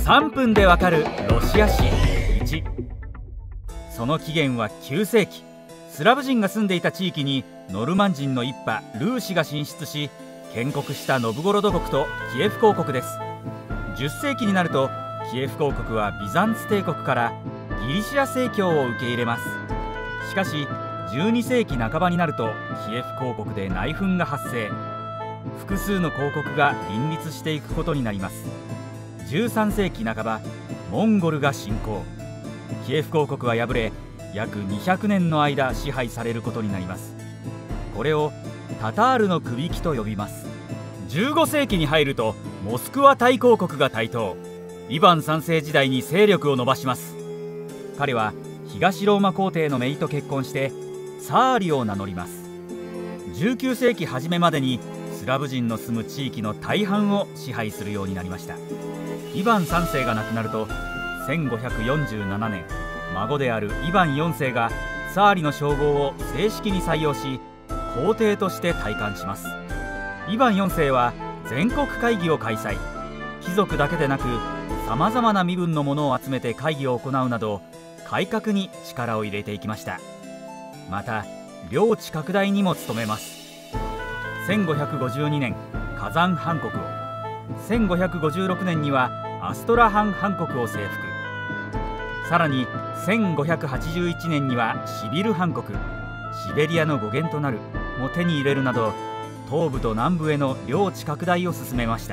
3分でわかるロシア史1。その起源は9世紀、スラブ人が住んでいた地域にノルマン人の一派ルーシが進出し、建国したノブゴロド国とキエフ公国です。10世紀になるとキエフ公国はビザンツ帝国からギリシア正教を受け入れます。しかし12世紀半ばになるとキエフ公国で内紛が発生、複数の公国が林立していくことになります。13世紀半ば、モンゴルが侵攻、キエフ公国は敗れ約200年の間支配されることになります。これをタタールの首輝と呼びます。15世紀に入るとモスクワ大公国が台頭、イヴァン3世時代に勢力を伸ばします。彼は東ローマ皇帝の姪と結婚してサーリを名乗ります。19世紀初めまでにスラブ人の住む地域の大半を支配するようになりました。イヴァン3世が亡くなると1547年、孫であるイヴァン4世がサーリの称号を正式に採用し、皇帝として戴冠します。イヴァン4世は全国会議を開催、貴族だけでなくさまざまな身分の者を集めて会議を行うなど改革に力を入れていきました。また領地拡大にも努めます。1552年カザン藩国を、1556年にはアストラハン藩国を征服、さらに1581年にはシビル藩国、シベリアの語源となるも手に入れるなど東部と南部への領地拡大を進めました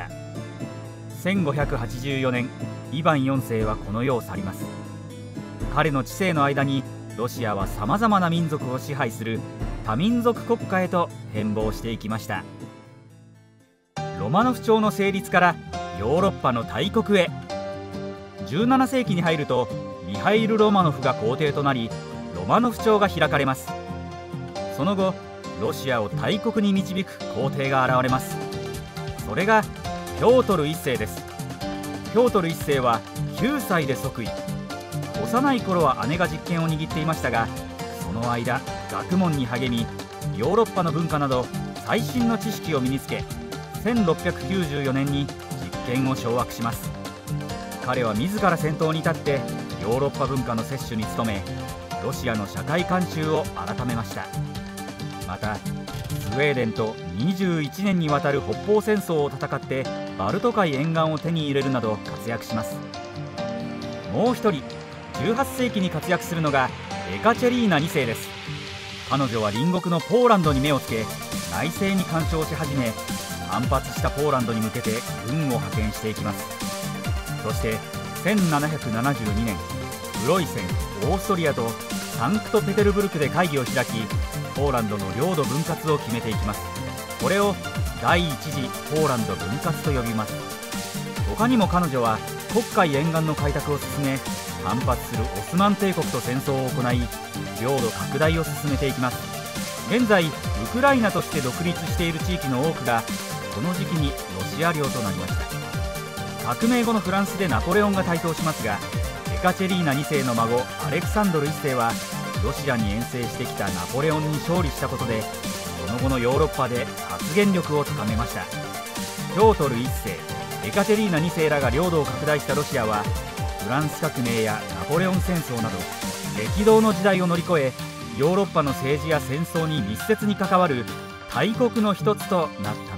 。1584年、イヴァン4世はこの世を去ります。彼の治世の間にロシアはさまざまな民族を支配する多民族国家へと変貌していきました。ロマノフ朝の成立からヨーロッパの大国へ。17世紀に入るとミハイル・ロマノフが皇帝となり、ロマノフ朝が開かれます。その後ロシアを大国に導く皇帝が現れます。それがピョートル1世です。ピョートル1世は9歳で即位、幼い頃は姉が実権を握っていましたが、その間学問に励み、ヨーロッパの文化など最新の知識を身につけ、1694年に実権を掌握します。彼は自ら先頭に立ってヨーロッパ文化の摂取に努め、ロシアの社会慣習を改めました。またスウェーデンと21年にわたる北方戦争を戦ってバルト海沿岸を手に入れるなど活躍します。もう一人18世紀に活躍するのがエカチェリーナ2世です。彼女は隣国のポーランドに目をつけ、内政に干渉し始め、反発したポーランドに向けて軍を派遣していきます。そして1772年、プロイセン、オーストリアとサンクトペテルブルクで会議を開き、ポーランドの領土分割を決めていきます。これを第一次ポーランド分割と呼びます。他にも彼女は黒海沿岸の開拓を進め、反発するオスマン帝国と戦争を行い、領土拡大を進めていきます。現在ウクライナとして独立している地域の多くがこの時期にロシア領となりました。革命後のフランスでナポレオンが台頭しますが、エカチェリーナ2世の孫アレクサンドル1世はロシアに遠征してきたナポレオンに勝利したことで、その後のヨーロッパで発言力を高めました。ピョートル1世、エカチェリーナ2世らが領土を拡大したロシアは、フランス革命やナポレオン戦争など激動の時代を乗り越え、ヨーロッパの政治や戦争に密接に関わる大国の一つとなった